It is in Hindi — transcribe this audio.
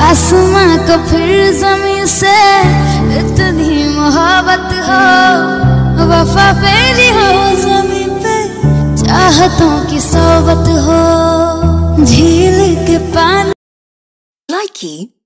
आसमां को फिर ज़मीन से इतनी मोहब्बत हो, वफा फेरी हो ज़मीन पे, चाहतों की सोबत हो, झील के पानी। Likey